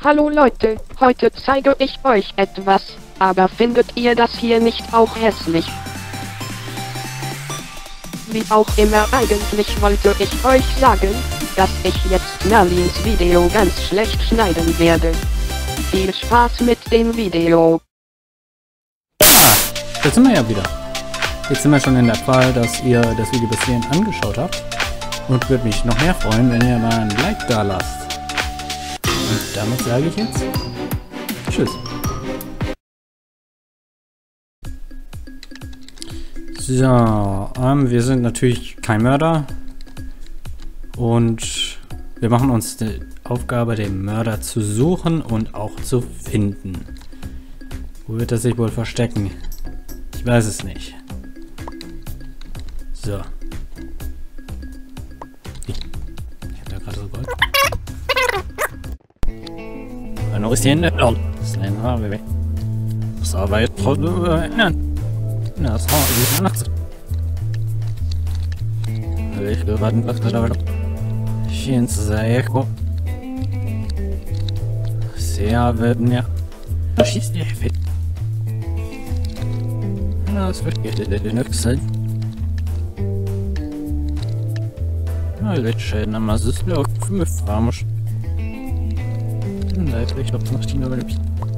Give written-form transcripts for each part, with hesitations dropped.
Hallo Leute, heute zeige ich euch etwas, aber findet ihr das hier nicht auch hässlich? Wie auch immer, eigentlich wollte ich euch sagen, dass ich jetzt Merlins Video ganz schlecht schneiden werde. Viel Spaß mit dem Video. Jetzt sind wir ja wieder. Jetzt sind wir schon in der Fall, dass ihr das Video bis hierhin angeschaut habt. Und würde mich noch mehr freuen, wenn ihr mal ein Like da lasst. Und damit sage ich jetzt tschüss. So, wir sind natürlich kein Mörder. Und wir machen uns die Aufgabe, den Mörder zu suchen und auch zu finden. Wo wird er sich wohl verstecken? Ich weiß es nicht. So. Ich hab da gerade so Gold. Noch ist hier in der Slender, Baby. Das aber jetzt ändern. Das ist nachts. Ich geraten, was da wieder. Schön zu sein. Sehr wird mir. Schießt ihr fit. Das wird nichts sein. Ja, wird schön, aber es ist ja auch für mich farmisch. Ich glaube, noch die Leute.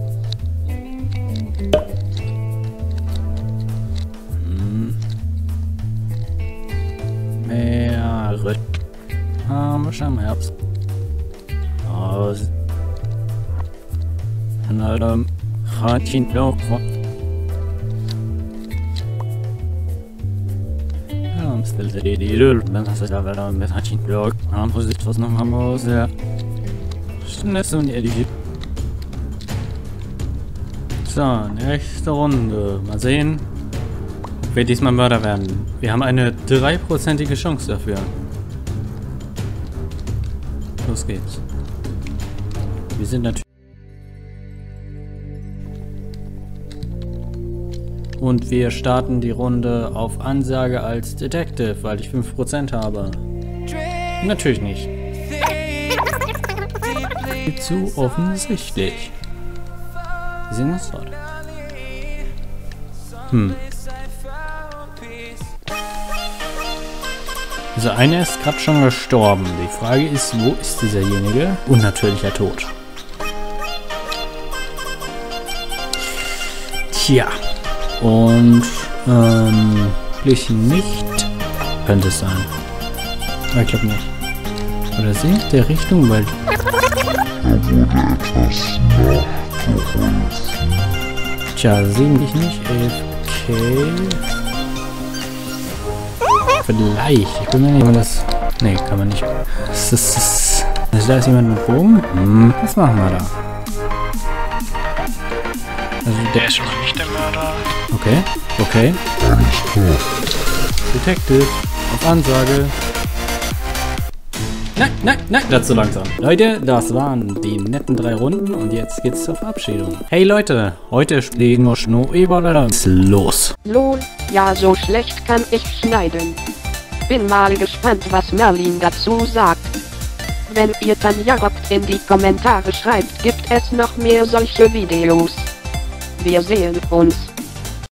Mehrere. Farmisch am Herbst. Aus. An einem Ratchenblock. Dann hast du da wieder mit Ratchenblock. Andere sieht was noch am Haus, ja. Schnell und ehrlich. So, nächste Runde. Mal sehen, ob wir diesmal Mörder werden. Wir haben eine 3%ige Chance dafür. Los geht's. Wir sind natürlich... Und wir starten die Runde auf Ansage als Detective, weil ich 5% habe. Natürlich nicht. Zu offensichtlich. Wir sehen uns dort. Also einer ist gerade schon gestorben. Die Frage ist, wo ist dieserjenige? Unnatürlicher Tod. Tja. Und wirklich nicht. Könnte es sein. Aber ich glaube nicht. Oder sie? Der Richtung, weil... Da wurde etwas nachgeholt. Tja, sehen dich nicht. Okay. Vielleicht. Ich bin mir nicht, wenn das... Nee, kann man nicht. Also da ist jemand mit Bogen. Was machen wir da? Also der ist schon noch nicht der Mörder. Okay, okay. Detective. Auf Ansage. Nein, nein, nein, das ist zu langsam. Leute, das waren die netten 3 Runden und jetzt geht's zur Verabschiedung. Hey Leute, heute spielen wir Schnurr-Eberler. Los. Lol, ja, so schlecht kann ich schneiden. Bin mal gespannt, was Merlin dazu sagt. Wenn ihr Tanja habt, in die Kommentare schreibt, gibt es noch mehr solche Videos. Wir sehen uns.